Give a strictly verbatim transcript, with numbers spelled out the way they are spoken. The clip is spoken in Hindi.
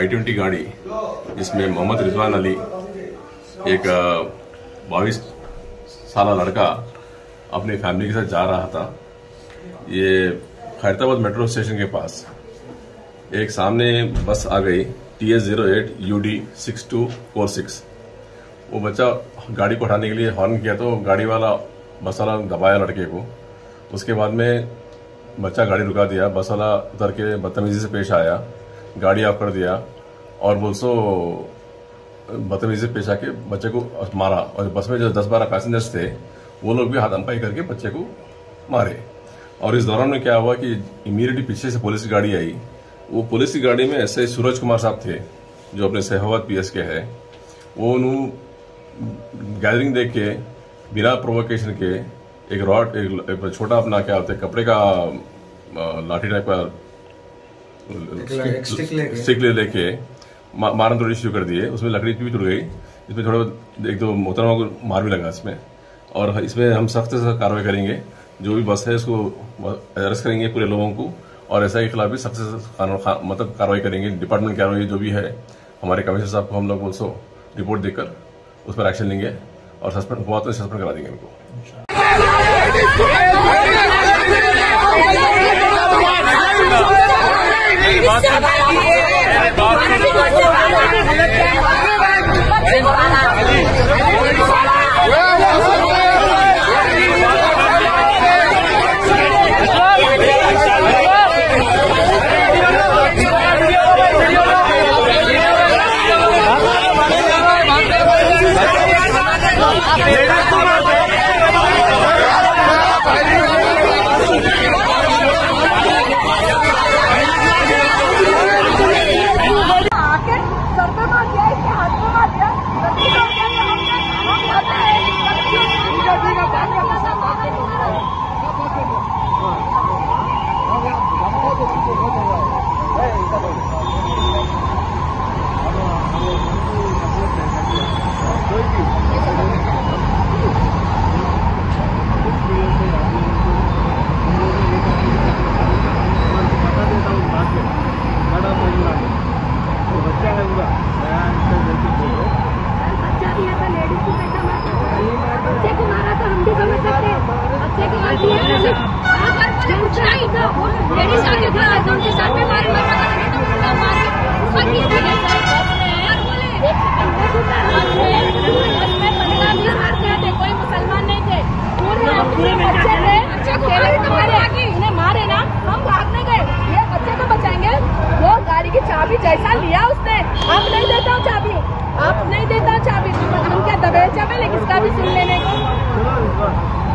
आई ट्वेंटी गाड़ी जिसमें मोहम्मद रिजवान अली एक बाईस साल लड़का अपनी फैमिली के साथ जा रहा था। ये खैरताबाद मेट्रो स्टेशन के पास एक सामने बस आ गई T S zero eight U D six two four six. वो बच्चा गाड़ी को उठाने के लिए हॉर्न किया तो गाड़ी वाला बस वाला दबाया लड़के को। उसके बाद में बच्चा गाड़ी रुका दिया, बस वाला उतर के बदतमीजी से पेश आया, गाड़ी ऑफ कर दिया और वो सो बदतमीजी से पेश आके बच्चे को मारा। और बस में जो दस बारह पैसेंजर्स थे वो लोग भी हाथापाई करके बच्चे को मारे। और इस दौरान में क्या हुआ कि इमीडिएटली पीछे से पुलिस की गाड़ी आई। वो पुलिस की गाड़ी में ऐसे सूरज कुमार साहब थे जो अपने सहोवत पी एस के है। वो उन्होंने गैदरिंग देख के बिना प्रोवोकेशन के एक रॉड एक, एक छोटा अपना क्या होता है कपड़े का लाठी टाइप का स्टिक ले लेके मारना थोड़ी शुरू कर दिए। उसमें लकड़ी भी टूट गई। इसमें थोड़ा एक दो मोहतरमा को मार भी लगा इसमें। और इसमें हम सख्त से कार्रवाई करेंगे। जो भी बस है उसको अरेस्ट करेंगे पूरे लोगों को और ऐसा के खिलाफ भी सख्त से मतलब कार्रवाई करेंगे। डिपार्टमेंट कार्रवाई जो भी है हमारे कमिश्नर साहब को हम लोग ऑल्सो रिपोर्ट देकर उस पर एक्शन लेंगे और सस्पेंड हुआ तो सस्पेंड करा देंगे उनको। कोई मुसलमान नहीं थे, पूरे बच्चे थे, उन्हें मारे ना, हम भागने गए, ये बच्चे को बचाएंगे। वो गाड़ी की चाबी जैसा लिया उसने, आप नहीं देता हूँ चाबी, आप नहीं देता चाबी, हम क्या दबे चाबे किसका भी सुन लेने को।